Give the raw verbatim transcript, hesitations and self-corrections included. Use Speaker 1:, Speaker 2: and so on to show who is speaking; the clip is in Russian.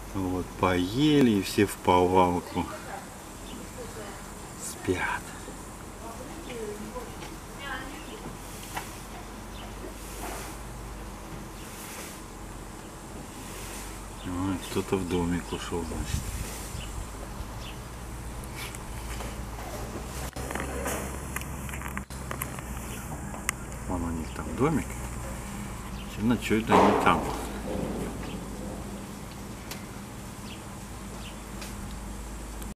Speaker 1: Вот, поели и все в повалку спят. Ой, кто-то в домик ушел, значит. Вон у них там домик. Ночуют они там.